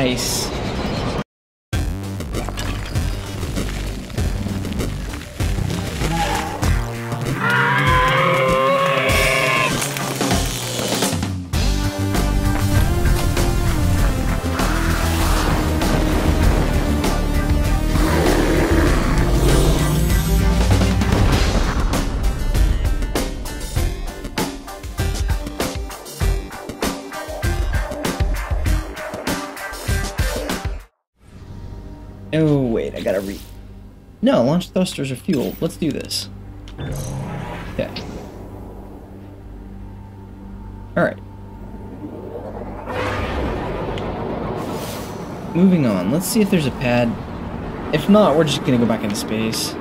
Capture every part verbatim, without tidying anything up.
Nice. Oh, wait, I gotta re... No, launch thrusters are fuel. Let's do this. Okay. Alright. Moving on. Let's see if there's a pad. If not, we're just gonna go back into space.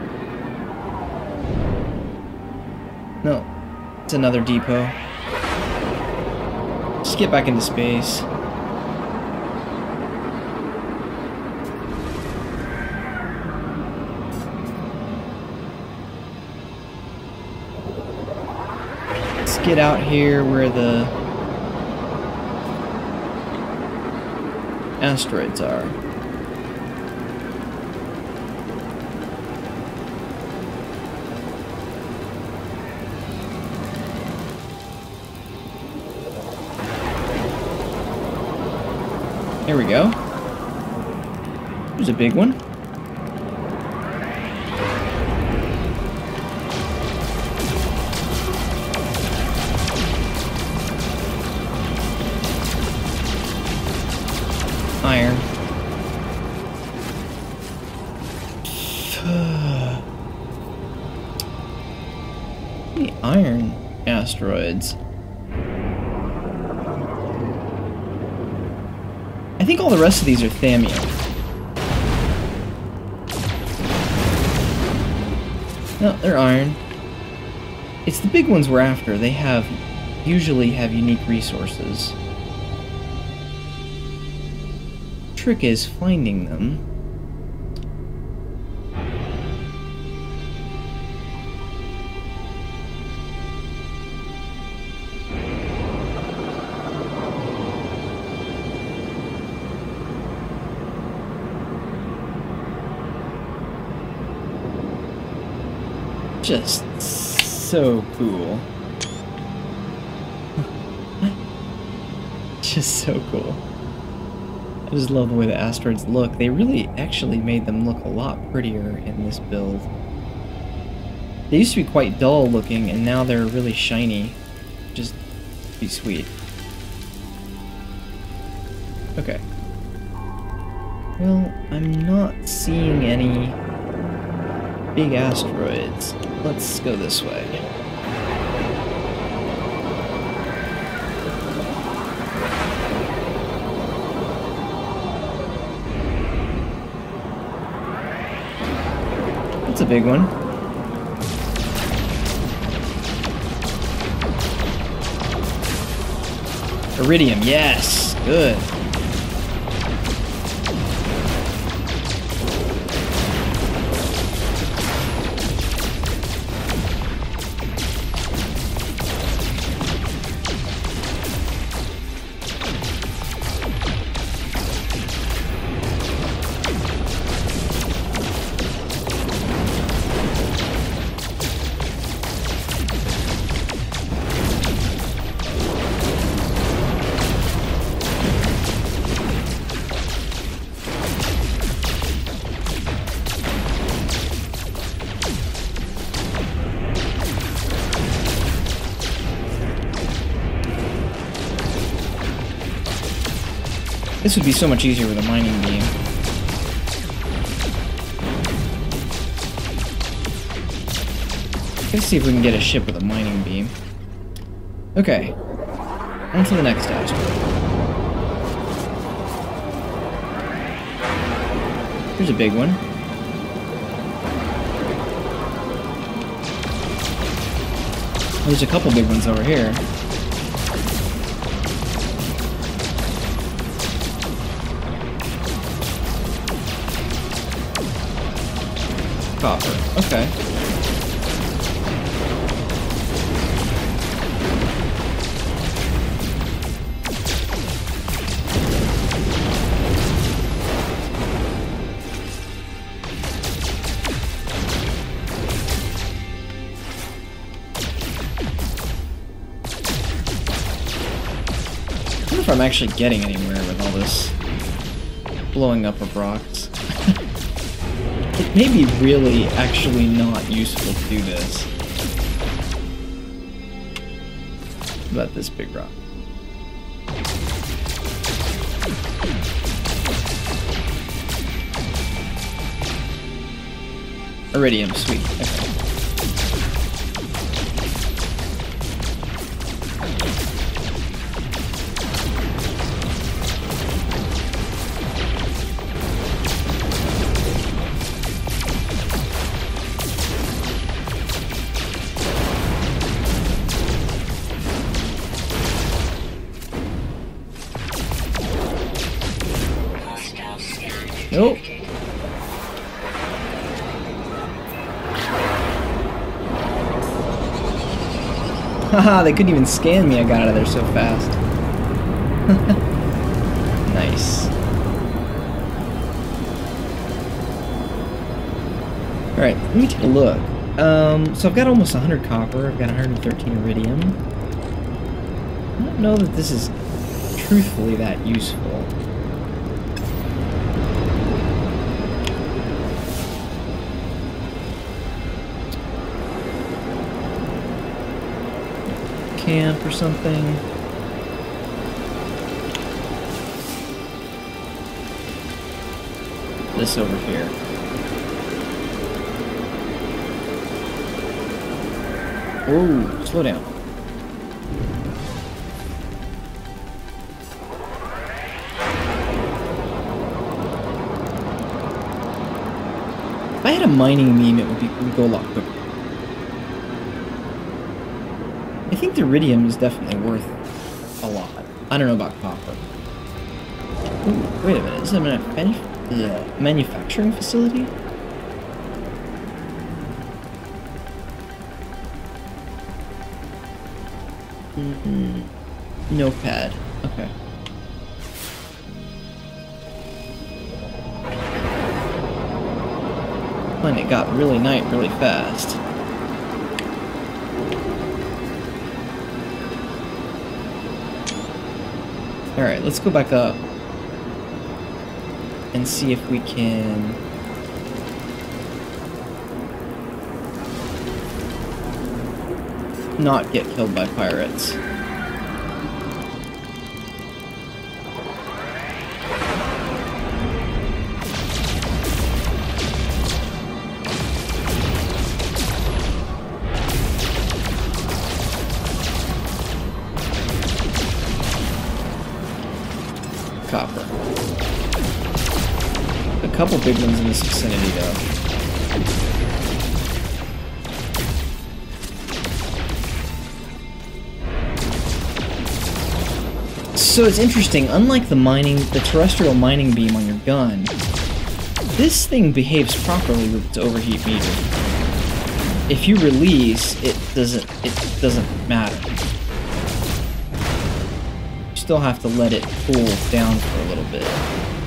No. It's another depot. Just get back into space. Get out here where the asteroids are. There we go. There's a big one. Iron. The iron asteroids. I think all the rest of these are thallium. No, they're iron. It's the big ones we're after. They have usually have unique resources. Trick is finding them. Just so cool. Just so cool. I just love the way the asteroids look. They really actually made them look a lot prettier in this build. They used to be quite dull looking, and now they're really shiny. Just be sweet. Okay. Well, I'm not seeing any big asteroids. Let's go this way. That's a big one. Iridium, yes! Good. This would be so much easier with a mining beam. Let's see if we can get a ship with a mining beam. Okay. On to the next asteroid. Here's a big one. There's a couple big ones over here. Copper. Okay. if I'm actually getting anywhere with all this blowing up of rocks. It may be really actually not useful to do this. What about this big rock? Iridium, sweet. Okay. Nope. Haha, they couldn't even scan me. I got out of there so fast. Nice. Alright, let me take a look. Um, so I've got almost one hundred copper. I've got one hundred thirteen iridium. I don't know that this is truthfully that useful. Camp or something. This over here. Whoa, slow down. If I had a mining beam, it would, be, it would go a lot quicker. I think the iridium is definitely worth a lot. I don't know about copper. Ooh, wait a minute, is that a manuf yeah. manufacturing facility? Mm-hmm. Notepad. Okay. When it got really night really fast. Alright, let's go back up and see if we can not get killed by pirates. Copper. A couple big ones in this vicinity, though. So it's interesting, unlike the mining, the terrestrial mining beam on your gun, this thing behaves properly with its overheat meter. If you release, it doesn't, it doesn't matter. Still have to let it cool down for a little bit.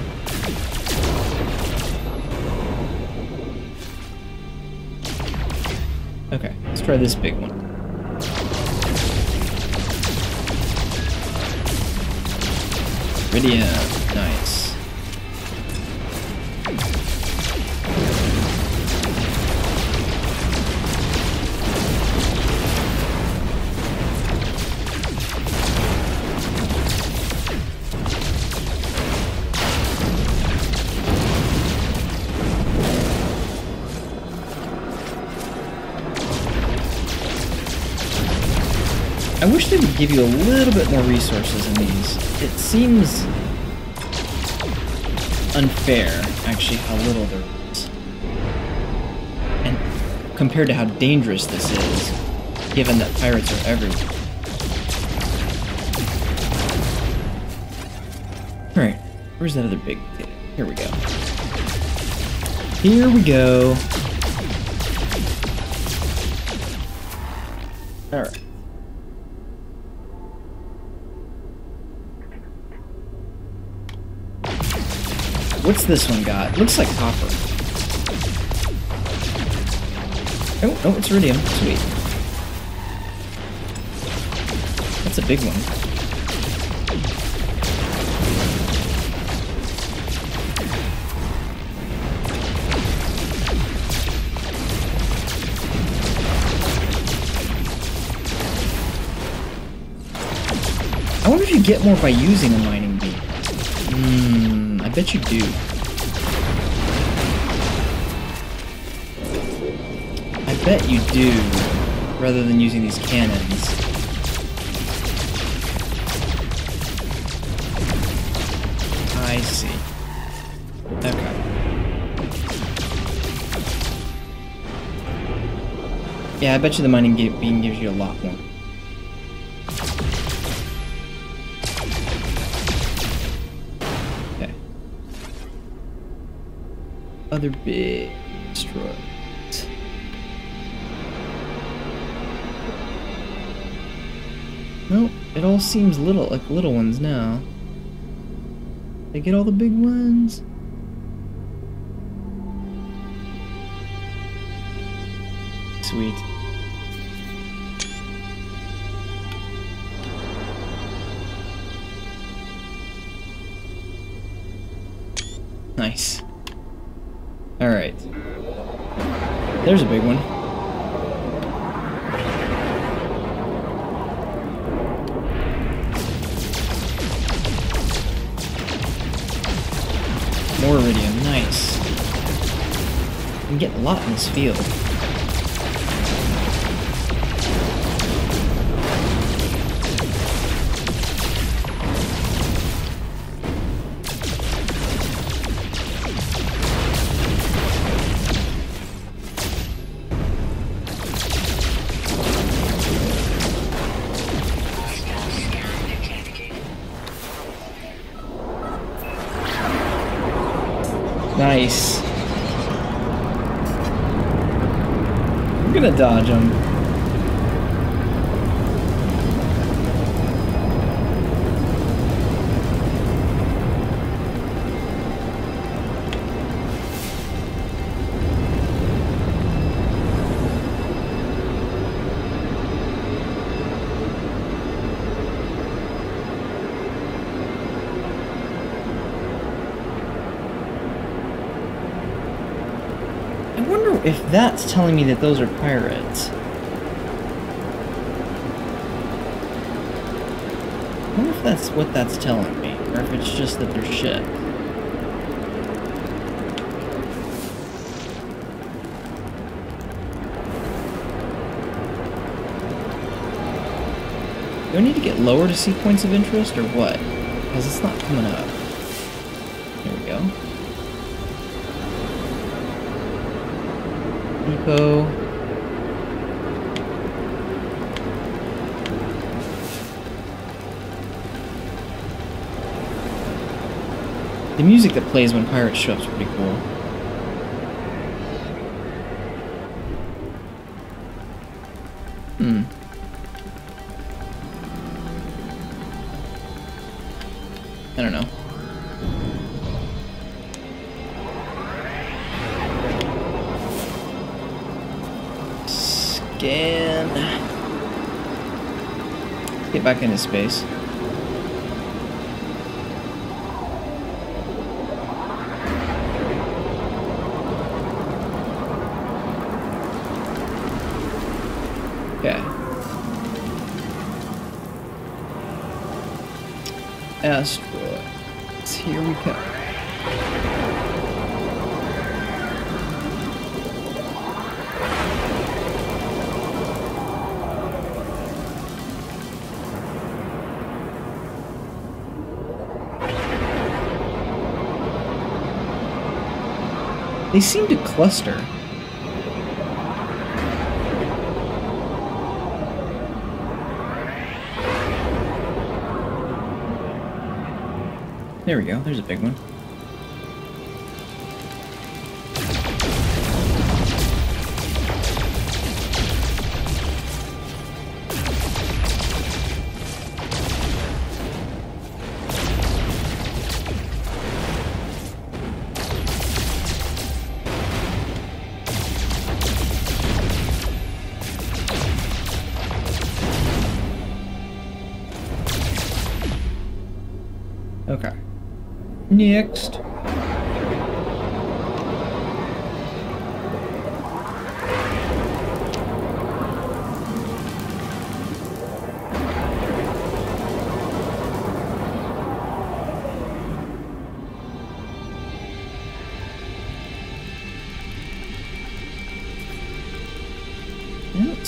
Okay, let's try this big one. Iridium, nice. I wish they would give you a little bit more resources in these. It seems unfair, actually, how little there is. And compared to how dangerous this is, given that pirates are everywhere. Alright, where's that other big thing? Here we go. Here we go. Alright. What's this one got? Looks like copper. Oh, oh, it's iridium. Sweet. That's a big one. I wonder if you get more by using a mining beam. Hmm, I bet you do. I bet you do, rather than using these cannons. I see. Okay. Yeah, I bet you the mining beam gives you a lot more. Okay. Other big asteroids. Nope, it all seems little, like little ones now. They get all the big ones. Sweet. Nice. All right. There's a big one. More Iridium, nice. You can get a lot in this field. Nice. I'm gonna dodge him. I wonder if that's telling me that those are pirates. I wonder if that's what that's telling me, or if it's just that they're shit. Do I need to get lower to see points of interest, or what? Because it's not coming up. Here we go. Depot. The music that plays when pirates show up is pretty cool. Hmm. I don't know. Scan. Get back into space. Okay. Asteroids. Here we go. They seem to cluster. There we go, there's a big one. Okay. Next.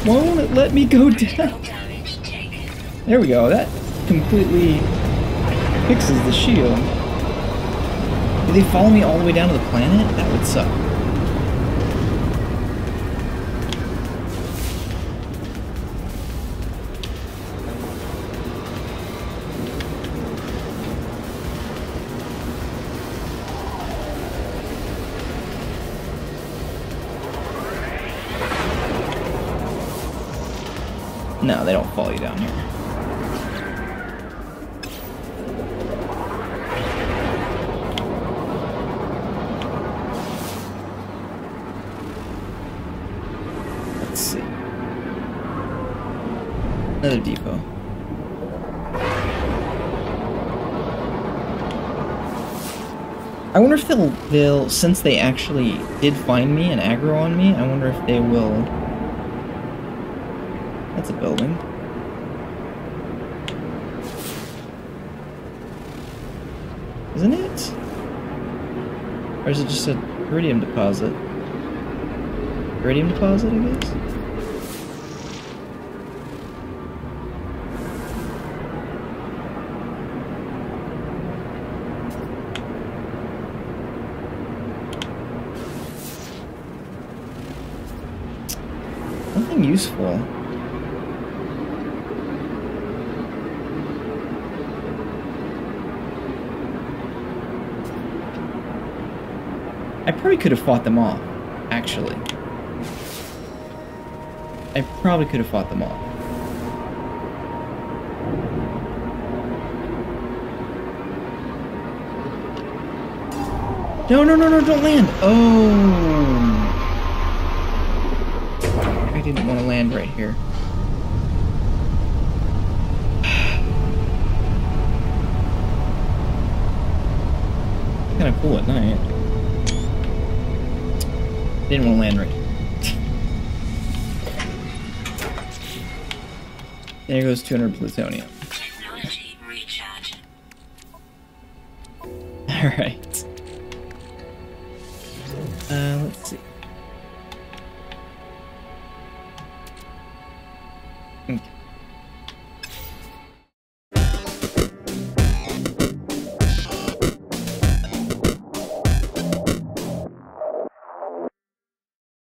Why won't it let me go down? There we go. That completely fixes the shield. Do they follow me all the way down to the planet? That would suck. No, they don't follow you down here. Let's see. Another depot. I wonder if they'll, they'll, since they actually did find me and aggro on me, I wonder if they will... That's a building. Isn't it? Or is it just a iridium deposit? Iridium deposit, I guess? Nothing useful. I probably could have fought them off, actually. I probably could have fought them off. No, no, no, no, don't land! Oh! I didn't want to land right here. Kind of cool at night. Didn't want to land right here. There goes two hundred plutonium. Technology recharge. Alright. Uh, let's see. Okay.